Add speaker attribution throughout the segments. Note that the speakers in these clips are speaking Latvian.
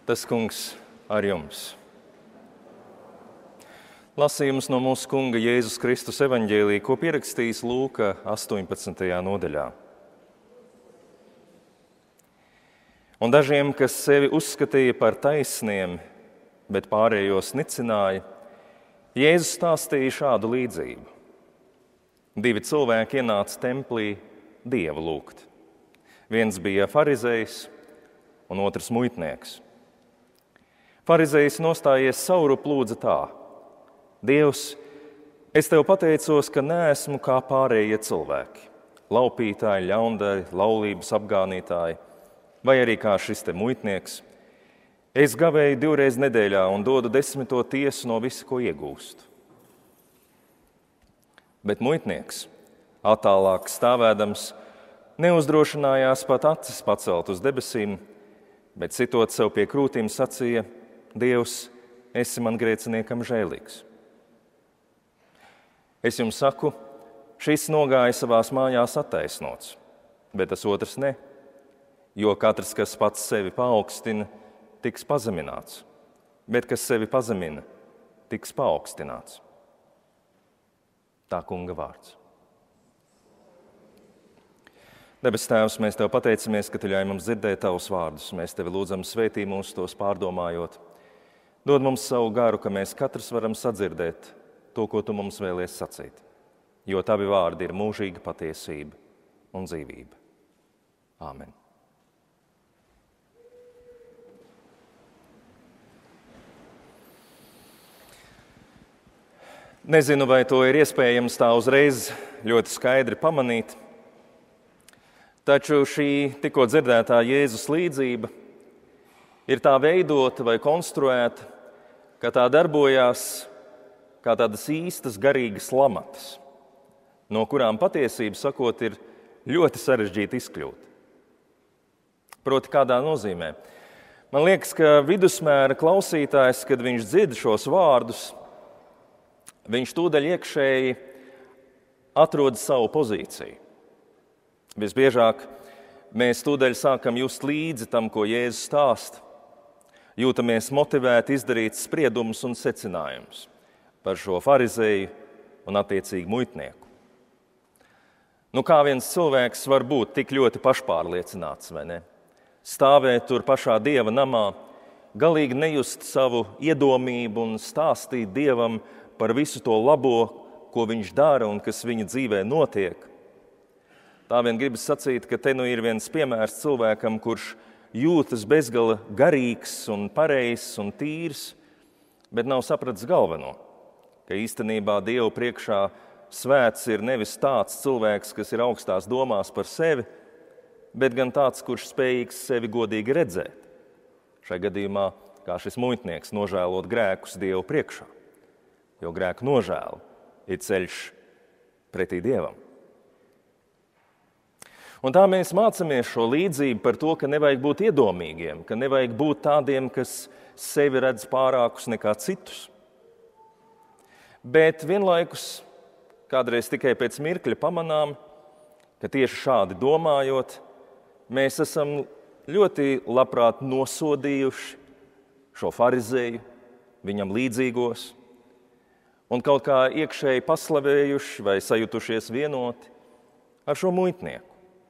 Speaker 1: Tas Kungs ar jums. Lasījums no mūsu Kunga Jēzus Kristus evaņģēlija, ko pierakstījis Lūka 18. nodaļā. Un dažiem, kas sevi uzskatīja par taisniem, bet pārējos nicināja, Jēzus stāstīja šādu līdzību. 2 cilvēki ienāca templī Dievu lūgt. Viens bija farizejs un otrs muitnieks. Farizejs nostājies saurup lūdza tā: Dievs, es tev pateicos, ka neesmu kā pārējie cilvēki, laupītāji, ļaundari, laulības apgānītāji, vai arī kā šis te muitnieks. Es gavēju 2 reizes nedēļā un dodu 10. tiesu no visa, ko iegūstu. Bet muitnieks, attālāk stāvēdams, neuzdrošinājās pat acis pacelt uz debesīm, bet sitot sev pie krūtīm sacīja: Dievs, esi man grēciniekam žēlīgs. Es jums saku, šis nogāja savās mājās attaisnots, bet tas otrs ne, jo katrs, kas pats sevi paaugstina, tiks pazemināts, bet kas sevi pazemina, tiks paaugstināts. Tā Kunga vārds. Debes Tēvs, mēs Tev pateicamies, ka Tu ļauj mums dzirdēt Tavus vārdus. Mēs Tevi lūdzam, svētī mūs tos pārdomājot. Dod mums savu garu, ka mēs katrs varam sadzirdēt to, ko Tu mums vēlies sacīt. Jo Tavi vārdi ir mūžīga patiesība un dzīvība. Āmen. Nezinu, vai to ir iespējams tā uzreiz ļoti skaidri pamanīt, taču šī tikko dzirdētā Jēzus līdzība ir tā veidota vai konstruēta, ka tā darbojās kā tādas īstas garīgas lamatas, no kurām patiesība sakot ir ļoti sarežģīti izkļūt. Proti, kādā nozīmē? Man liekas, ka vidusmēra klausītājs, kad viņš dzird šos vārdus, viņš tūdaļ iekšēji atrod savu pozīciju. Visbiežāk mēs tūdaļ sākam just līdzi tam, ko Jēzus stāsta. Jūtamies motivēti izdarīt spriedumus un secinājumus par šo farizeju un attiecīgi muitnieku. Kā viens cilvēks var būt tik ļoti pašpārliecināts, vai ne? Stāvēt tur pašā Dieva namā, galīgi nejust savu iedomību un stāstīt Dievam par visu to labo, ko viņš dara un kas viņa dzīvē notiek. Tā vien gribas sacīt, ka te ir viens piemērs cilvēkam, kurš jūtas bezgala garīgs un pareizs un tīrs, bet nav sapratis galveno, ka īstenībā Dievu priekšā svēts ir nevis tāds cilvēks, kas ir augstās domās par sevi, bet gan tāds, kurš spējīgs sevi godīgi redzēt. Šai gadījumā, kā šis muitnieks, nožēlot grēkus Dievu priekšā, jo grēku nožēla ir ceļš pretī Dievam. Un tā mēs mācāmies šo līdzību par to, ka nevajag būt iedomīgiem, ka nevajag būt tādiem, kas sevi redz pārākus nekā citus. Bet vienlaikus kādreiz tikai pēc mirkļa pamanām, ka tieši šādi domājot, mēs esam ļoti labprāt nosodījuši šo farizeju, viņam līdzīgos, un kaut kā iekšēji paslavējuši vai sajutušies vienoti ar šo muitnieku.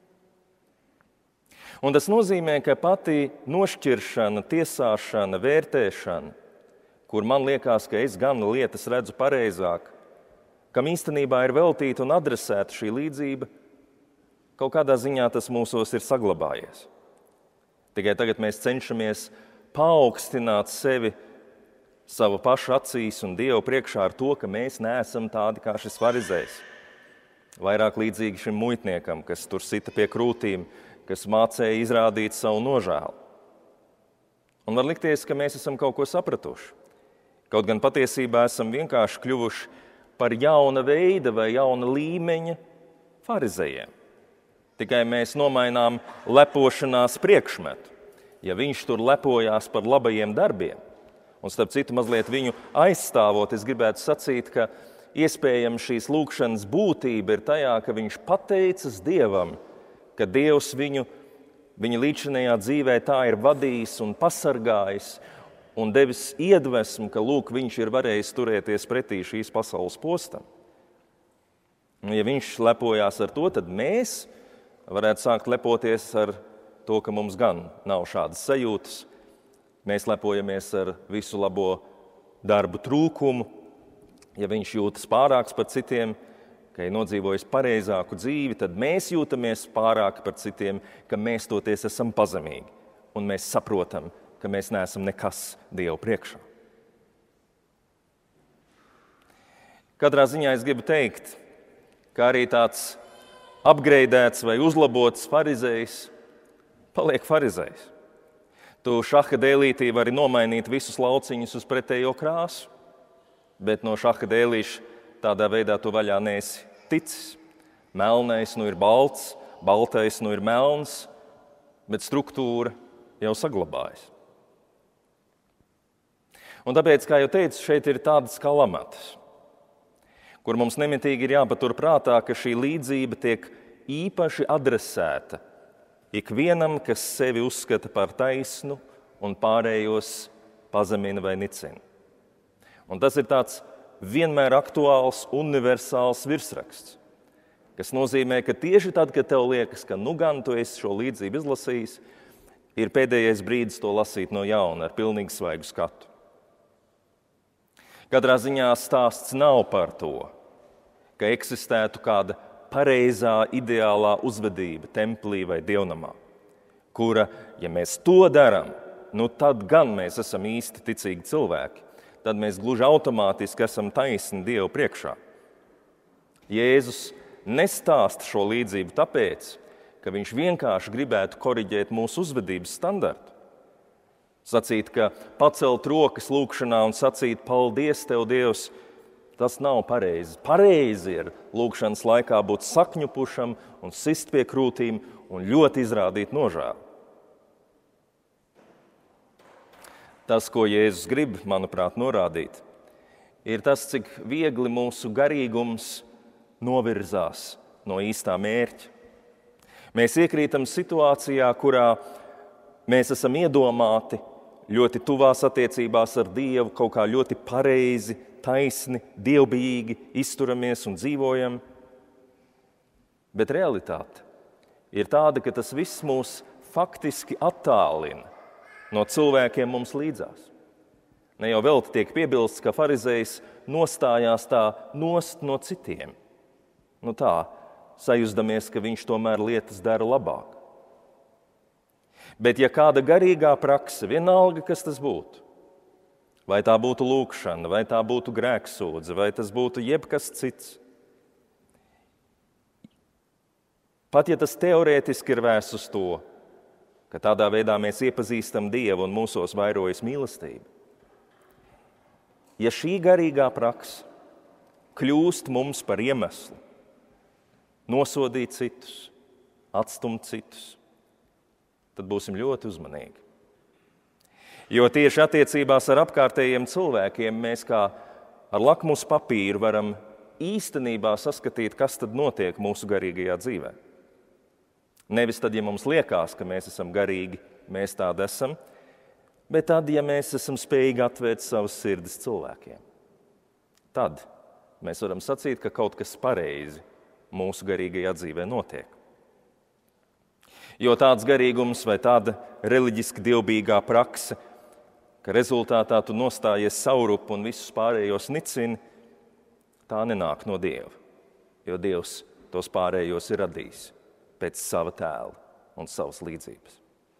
Speaker 1: Un tas nozīmē, ka pati nošķiršana, tiesāšana, vērtēšana, kur man liekas, ka es gan lietas redzu pareizāk, kam īstenībā ir veltīta un adresēta šī līdzība, kaut kādā ziņā tas mūsos ir saglabājies. Tikai tagad mēs cenšamies paaugstināt sevi savu pašu acīs un Dievu priekšā ar to, ka mēs neesam tādi kā šis farizejs. Vairāk līdzīgi šim muitniekam, kas tur sita pie krūtīm, kas mācēja izrādīt savu nožēlu. Un var likties, ka mēs esam kaut ko sapratuši. Kaut gan patiesībā esam vienkārši kļuvuši par jauna veida vai jauna līmeņa farizejiem. Tikai mēs nomainām lepošanās priekšmetu. Ja viņš tur lepojās par labajiem darbiem, un starp citu mazliet viņu aizstāvot, es gribētu sacīt, ka iespējams šīs lūkšanas būtība ir tajā, ka viņš pateicas Dievam, ka Dievs viņu Viņa līdzinējā dzīvē tā ir vadījis un pasargājis un devis iedvesmu, ka lūk, viņš ir varējis turēties pretī šīs pasaules postam. Un ja viņš lepojās ar to, tad mēs varētu sākt lepoties ar to, ka mums gan nav šādas sajūtas. Mēs lepojamies ar visu labo darbu trūkumu. Ja viņš jūtas pārāks par citiem, ka ir nodzīvojis pareizāku dzīvi, tad mēs jūtamies pārāki par citiem, ka mēs toties esam pazemīgi. Un mēs saprotam, ka mēs neesam nekas Dievu priekšā. Katrā ziņā es gribu teikt, ka arī tāds apgreidēts vai uzlabots farizejs paliek farizejs. Tu šaha dēlītī vari nomainīt visus lauciņus uz pretējo krāsu, bet no šaha dēlīša tādā veidā tu vaļā neesi ticis. Melnais nu ir balts, baltais nu ir melns, bet struktūra jau saglabājas. Un tāpēc, kā jau teicu, šeit ir tādas kā lamatas, kur mums nemitīgi ir jāpatur prātā, ka šī līdzība tiek īpaši adresēta ikvienam, kas sevi uzskata par taisnu un pārējos pazemina vai nicina. Un tas ir tāds vienmēr aktuāls, universāls virsraksts, kas nozīmē, ka tieši tad, kad tev liekas, ka nu gan tu esi šo līdzību izlasījis, ir pēdējais brīdis to lasīt no jauna ar pilnīgi svaigu skatu. Katrā ziņā stāsts nav par to, ka eksistētu kāda pareizā, ideālā uzvedība templī vai dievnamā, kura, ja mēs to darām, nu tad gan mēs esam īsti ticīgi cilvēki, tad mēs gluži automātiski esam taisni Dievu priekšā. Jēzus nestāsta šo līdzību tāpēc, ka viņš vienkārši gribētu koriģēt mūsu uzvedības standartu. Sacīt, ka pacelt rokas lūkšanā un sacīt paldies tev, Dievs, tas nav pareizi. Pareizi ir lūkšanas laikā būt sakņupušam un sist pie krūtīm un ļoti izrādīt nožēlu. Tas, ko Jēzus grib, manuprāt, norādīt, ir tas, cik viegli mūsu garīgums novirzās no īstā mērķa. Mēs iekrītam situācijā, kurā mēs esam iedomāti ļoti tuvās attiecībās ar Dievu, kaut kā ļoti pareizi, taisni, dievbijīgi izturamies un dzīvojam. Bet realitāte ir tāda, ka tas viss mūs faktiski attālina no cilvēkiem mums līdzās. Ne jau velti tiek piebilsts, ka farizejs nostājās tā nost no citiem. Nu tā, sajusdamies, ka viņš tomēr lietas dara labāk. Bet ja kāda garīgā prakse, vienalga, kas tas būtu, vai tā būtu lūkšana, vai tā būtu grēksūdze, vai tas būtu jebkas cits, pat ja tas teorētiski ir vērsts uz to, ka tādā veidā mēs iepazīstam Dievu un mūsos vairojas mīlestība, ja šī garīgā prakse kļūst mums par iemeslu nosodīt citus, atstumt citus, tad būsim ļoti uzmanīgi. Jo tieši attiecībās ar apkārtējiem cilvēkiem mēs kā ar lakmus papīru varam īstenībā saskatīt, kas tad notiek mūsu garīgajā dzīvē. Nevis tad, ja mums liekas, ka mēs esam garīgi, mēs tādi esam, bet tad, ja mēs esam spējīgi atvērt savas sirdis cilvēkiem. Tad mēs varam sacīt, ka kaut kas pareizi mūsu garīgajā dzīvē notiek. Jo tāds garīgums vai tāda reliģiski dievbijīgā prakse, ka rezultātā tu nostājies saurupu un visus pārējos nicini, tā nenāk no Dieva, jo Dievs tos pārējos ir radījis pēc sava tēla un savas līdzības.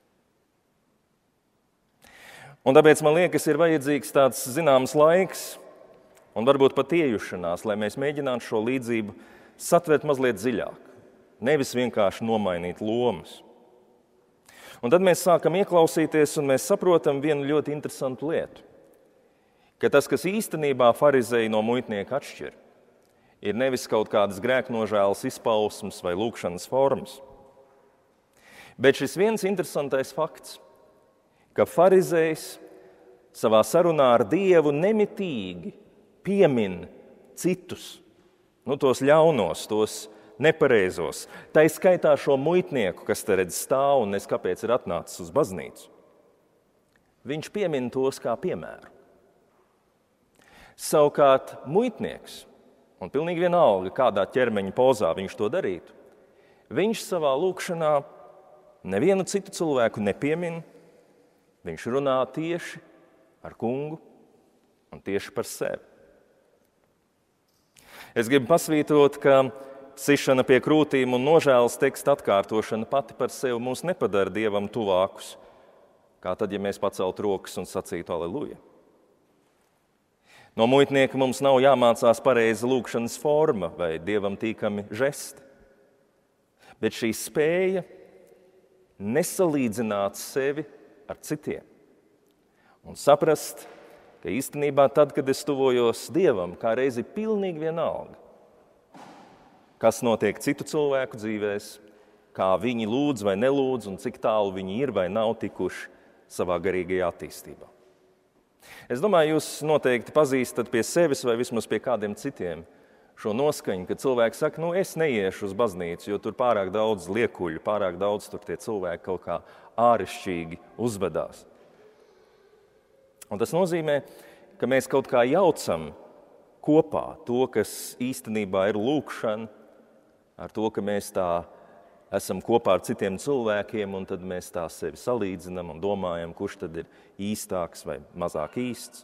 Speaker 1: Un tāpēc man liekas, ir vajadzīgs tāds zināms laiks un varbūt pat iejušanās, lai mēs mēģinātu šo līdzību satvert mazliet dziļāk, nevis vienkārši nomainīt lomas. Un tad mēs sākam ieklausīties un mēs saprotam vienu ļoti interesantu lietu, ka tas, kas īstenībā farizeju no muitnieka atšķir, ir nevis kaut kādas grēknožēlas izpausmes vai lūkšanas formas, bet šis viens interesantais fakts, ka farizejs savā sarunā ar Dievu nemitīgi piemin citus, tos ļaunos, tos nepareizos. Tā ir skaitā šo muitnieku, kas te redz stāv un nes kāpēc ir atnācis uz baznīcu. Viņš piemin tos kā piemēru. Savukārt muitnieks, un pilnīgi vienalga, kādā ķermeņa pozā viņš to darītu, viņš savā lūkšanā nevienu citu cilvēku nepiemin, viņš runā tieši ar kungu un tieši par sevi. Es gribu pasvītrot, ka sišana pie krūtīm un nožēlas teksta atkārtošana pati par sevi mūs nepadara Dievam tuvākus, kā tad, ja mēs paceltu rokas un sacītu aleluja. No muitnieka mums nav jāmācās pareiza lūkšanas forma vai Dievam tīkami žesti, bet šī spēja nesalīdzināt sevi ar citiem un saprast, ka īstenībā tad, kad es tuvojos Dievam, kā reizi pilnīgi vienalga, kas notiek citu cilvēku dzīvēs, kā viņi lūdz vai nelūdz un cik tālu viņi ir vai nav tikuši savā garīgajā attīstībā. Es domāju, jūs noteikti pazīstat pie sevis vai vismaz pie kādiem citiem šo noskaņu, kad cilvēki saka, es neiešu uz baznīcu, jo tur pārāk daudz liekuļu, pārāk daudz tur tie cilvēki kaut kā ārišķīgi uzvedās. Un tas nozīmē, ka mēs kaut kā jaucam kopā to, kas īstenībā ir lūkšana, ar to, ka mēs tā esam kopā ar citiem cilvēkiem, un tad mēs tā sevi salīdzinam un domājam, kurš tad ir īstāks vai mazāk īsts.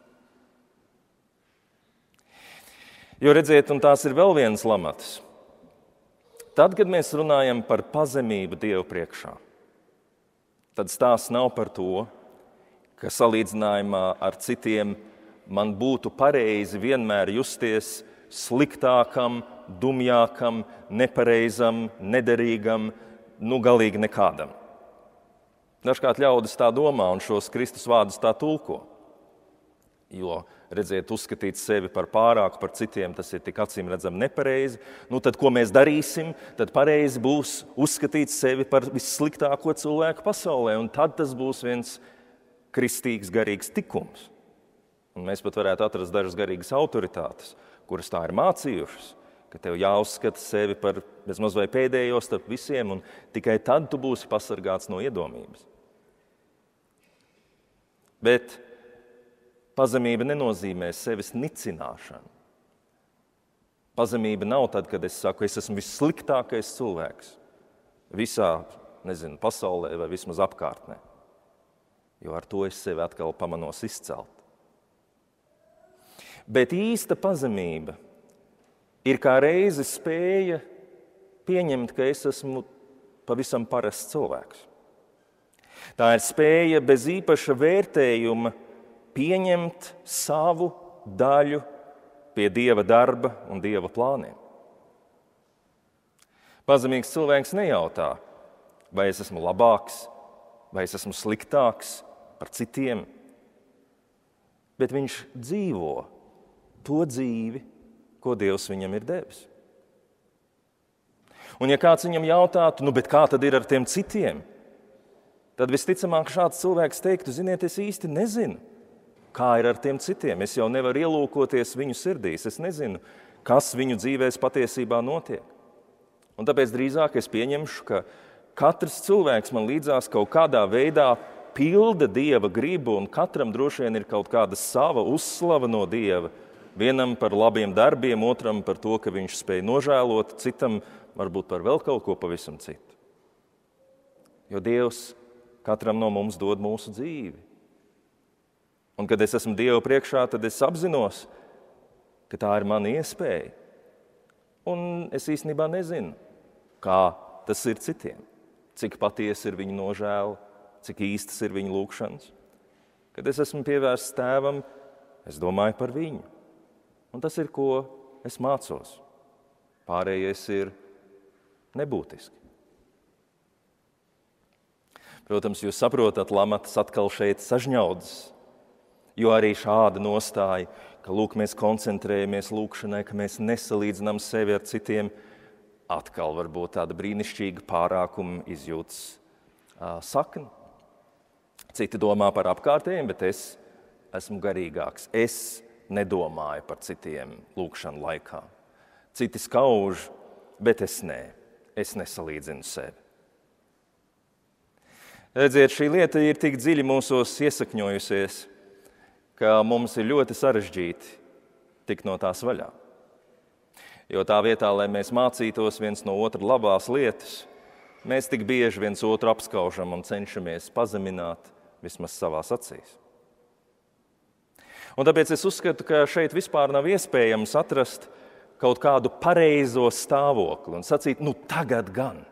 Speaker 1: Jo redziet, un tās ir vēl viens lamatas. Tad, kad mēs runājam par pazemību Dievu priekšā, tad stāsts nav par to, ka salīdzinājumā ar citiem man būtu pareizi vienmēr justies sliktākam, dumjākam, nepareizam, nederīgam, galīgi nekādam. Dažkārt ļaudis tā domā un šos Kristus vārdus tā tulko. Jo, redziet, uzskatīt sevi par pārāku par citiem, tas ir tik acīm redzam nepareizi. Tad, ko mēs darīsim, tad pareizi būs uzskatīt sevi par vissliktāko cilvēku pasaulē, un tad tas būs viens kristīgs, garīgs tikums. Un mēs pat varētu atrast dažas garīgas autoritātes, kuras tā ir mācījušas, ka tev jāuzskata sevi par bezmaz vai pēdējo starp visiem, un tikai tad tu būsi pasargāts no iedomības. Bet pazemība nenozīmē sevis nicināšanu. Pazemība nav tad, kad es saku, es esmu vissliktākais cilvēks visā, pasaulē vai vismaz apkārtnē. Jo ar to es sevi atkal pamanos izcelt. Bet īsta pazemība ir kā reizi spēja pieņemt, ka es esmu pavisam parasts cilvēks. Tā ir spēja bez īpaša vērtējuma pieņemt savu daļu pie Dieva darba un Dieva plāniem. Pazemīgs cilvēks nejautā, vai es esmu labāks, vai es esmu sliktāks par citiem, bet viņš dzīvo to dzīvi, ko Dievs viņam ir devis. Un ja kāds viņam jautātu, bet kā tad ir ar tiem citiem, tad visticamāk šāds cilvēks teiktu, ziniet, es īsti nezinu, kā ir ar tiem citiem. Es jau nevaru ielūkoties viņu sirdīs, es nezinu, kas viņu dzīvēs patiesībā notiek. Un tāpēc drīzāk es pieņemšu, ka katrs cilvēks man līdzās kaut kādā veidā pilda Dieva gribu, un katram droši vien ir kaut kāda sava uzslava no Dieva. Vienam par labiem darbiem, otram par to, ka viņš spēj nožēlot, citam varbūt par vēl kaut ko pavisam citu. Jo Dievs katram no mums dod mūsu dzīvi. Un kad es esmu Dieva priekšā, tad es apzinos, ka tā ir mana iespēja. Un es īstenībā nezinu, kā tas ir citiem, cik patiesi ir viņu nožēla, cik īstas ir viņu lūkšanas. Kad es esmu pievērsts Tēvam, es domāju par viņu. Un tas ir, ko es mācos. Pārējais ir nebūtiski. Protams, jūs saprotat, lamatas atkal šeit sažņaudas, jo arī šāda nostāja, ka mēs koncentrējamies lūkšanai, ka mēs nesalīdzinām sevi ar citiem, atkal var būt tāda brīnišķīga pārākuma izjūtas sakne. Citi domā par apkārtējiem, bet es esmu garīgāks. Es nedomāju par citiem lūkšanu laikā. Citi skauž bet es nesalīdzinu sevi. Redziet, šī lieta ir tik dziļi mūsos iesakņojusies, ka mums ir ļoti sarežģīti tikt no tās vaļā. Jo tā vietā, lai mēs mācītos viens no otra labās lietas, mēs tik bieži viens otru apskaužam un cenšamies pazemināt vismaz savās acīs. Un tāpēc es uzskatu, ka šeit vispār nav iespējams atrast kaut kādu pareizo stāvokli un sacīt, tagad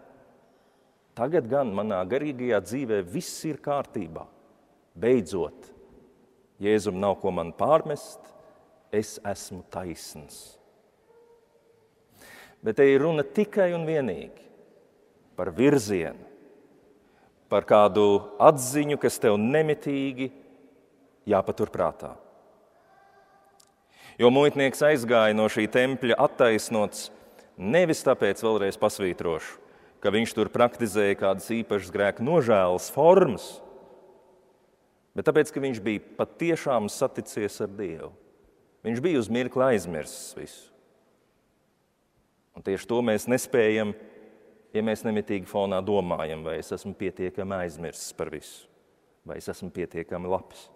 Speaker 1: gan manā garīgajā dzīvē viss ir kārtībā. Beidzot, Jēzum nav ko man pārmest, es esmu taisns. Bet te ir runa tikai un vienīgi par virzienu, par kādu atziņu, kas tev nemitīgi jāpaturprātā. Jo muitnieks aizgāja no šī tempļa attaisnots nevis tāpēc, vēlreiz pasvītrošu, ka viņš tur praktizēja kādas īpašas grēka nožēlas formas, bet tāpēc, ka viņš bija patiešām saticies ar Dievu. Viņš bija uz mirkli aizmirsis visu. Un tieši to mēs nespējam, ja mēs nemitīgi fonā domājam, vai es esmu pietiekami aizmirsis par visu, vai es esmu pietiekami labs.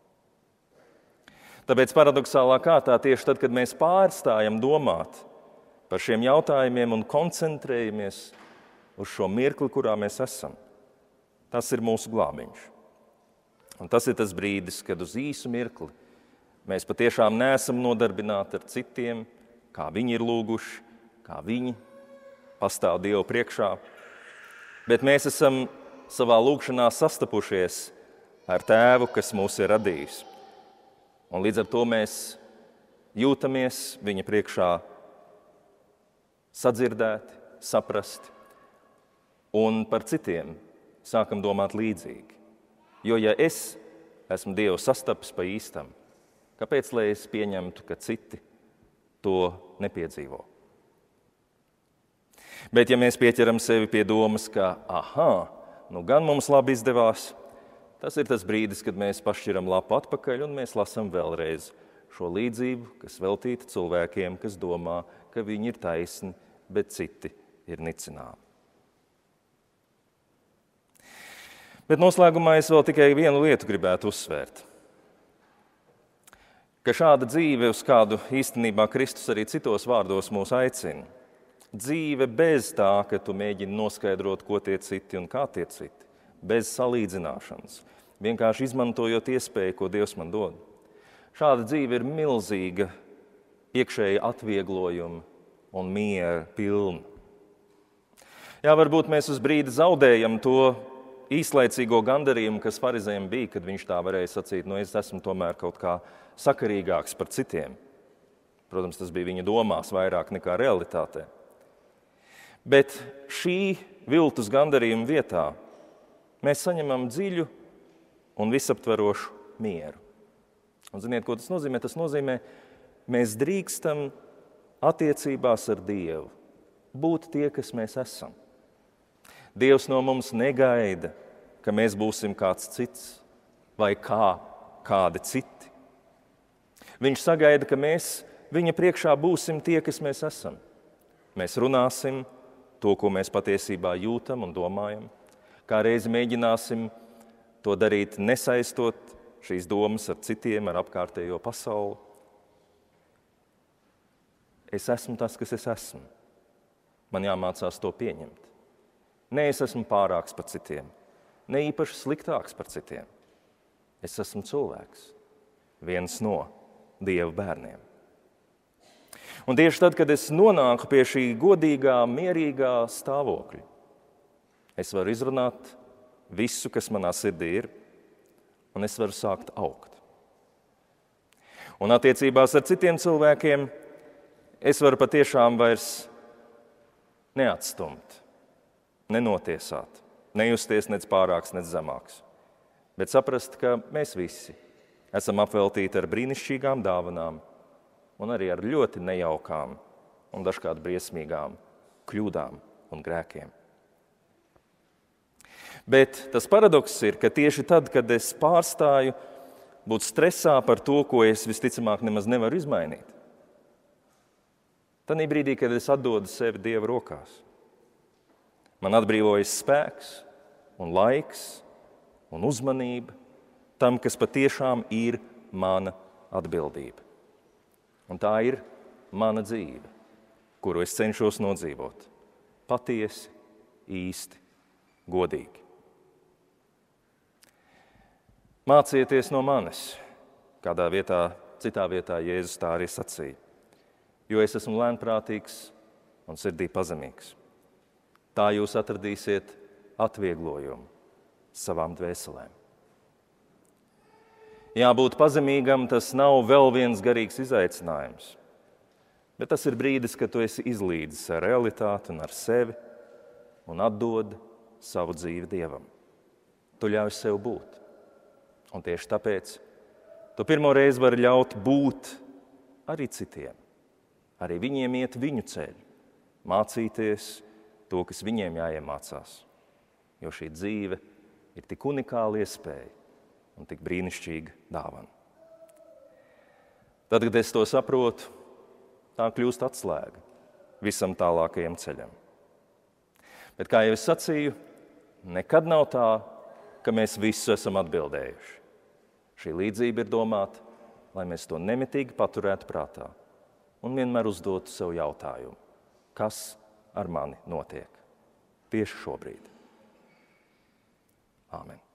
Speaker 1: Tāpēc paradoxālā kārtā tieši tad, kad mēs pārstājam domāt par šiem jautājumiem un koncentrējamies uz šo mirkli, kurā mēs esam, tas ir mūsu glābiņš. Un tas ir tas brīdis, kad uz īsu mirkli mēs patiešām neesam nodarbināti ar citiem, kā viņi ir lūguši, kā viņi pastāv Dievu priekšā, bet mēs esam savā lūgšanā sastapušies ar Tēvu, kas mūs ir radījis. Un līdz ar to mēs jūtamies viņa priekšā sadzirdēti, saprasti, un par citiem sākam domāt līdzīgi. Jo ja es esmu Dievu sastapis pa īstam, kāpēc lai es pieņemtu, ka citi to nepiedzīvo? Bet ja mēs pieķeram sevi pie domas, ka gan mums labi izdevās, tas ir tas brīdis, kad mēs pašķiram lapu atpakaļ un mēs lasam vēlreiz šo līdzību, kas veltīta cilvēkiem, kas domā, ka viņi ir taisni, bet citi ir nicināmi. Bet noslēgumā es vēl tikai vienu lietu gribētu uzsvērt. Ka šāda dzīve, uz kādu īstenībā Kristus arī citos vārdos mūs aicina, dzīve bez tā, ka tu mēģini noskaidrot, ko tie citi un kā tie citi, bez salīdzināšanas, vienkārši izmantojot iespēju, ko Dievs man dod. Šāda dzīve ir milzīga iekšēja atvieglojuma un miera pilna. Jā, varbūt mēs uz brīdi zaudējam to īslaicīgo gandarījumu, kas farizējiem bija, kad viņš tā varēja sacīt, es esmu tomēr kaut kā sakarīgāks par citiem. Protams, tas bija viņa domās vairāk nekā realitātē. Bet šī viltus gandarījuma vietā mēs saņemam dziļu un visaptverošu mieru. Un ziniet, ko tas nozīmē? Tas nozīmē, mēs drīkstam attiecībās ar Dievu būt tie, kas mēs esam. Dievs no mums negaida, ka mēs būsim kāds cits vai kādi citi. Viņš sagaida, ka mēs viņa priekšā būsim tie, kas mēs esam. Mēs runāsim to, ko mēs patiesībā jūtam un domājam. Kā reizi mēģināsim to darīt, nesaistot šīs domas ar citiem, ar apkārtējo pasauli. Es esmu tas, kas es esmu. Man jāmācās to pieņemt. Ne es esmu pārāks par citiem, ne īpaši sliktāks par citiem. Es esmu cilvēks, viens no Dieva bērniem. Un tieši tad, kad es nonāku pie šī godīgā, mierīgā stāvokļa, es varu izrunāt visu, kas manā sirdī ir, un es varu sākt augt. Un attiecībās ar citiem cilvēkiem es varu patiešām vairs neatstumt, nenotiesāt, nejusties nec pārāks, nec zemāks, bet saprast, ka mēs visi esam apveltīti ar brīnišķīgām dāvanām un arī ar ļoti nejaukām un dažkārt briesmīgām kļūdām un grēkiem. Bet tas paradoks ir, ka tieši tad, kad es pārstāju būt stresā par to, ko es visticamāk nemaz nevaru izmainīt, Tanī brīdī, kad es atdodu sevi Dieva rokās. Man atbrīvojas spēks un laiks un uzmanība tam, kas patiešām ir mana atbildība. Un tā ir mana dzīve, kuru es cenšos nodzīvot. Patiesi, īsti, godīgi. Mācieties no manis, kādā vietā, citā vietā Jēzus tā arī sacīja, jo es esmu lēnprātīgs un sirdī pazemīgs. Tā jūs atradīsiet atvieglojumu savām dvēselēm. Jābūt pazemīgam, tas nav vēl viens garīgs izaicinājums, bet tas ir brīdis, kad tu esi izlīdzis ar realitāti un ar sevi un atdod savu dzīvi Dievam. Tu ļauj sev būt. Un tieši tāpēc tu pirmo reizi vari ļaut būt arī citiem, arī viņiem iet viņu ceļu, mācīties to, kas viņiem jāiemācās. Jo šī dzīve ir tik unikāla iespēja un tik brīnišķīga dāvana. Tad, kad es to saprotu, tā kļūst atslēga visam tālākajam ceļam. Bet, kā jau es sacīju, nekad nav tā, ka mēs visu esam atbildējuši. Šī līdzība ir domāta, lai mēs to nemitīgi paturētu prātā un vienmēr uzdotu sev jautājumu, kas ar mani notiek tieši šobrīd. Āmen.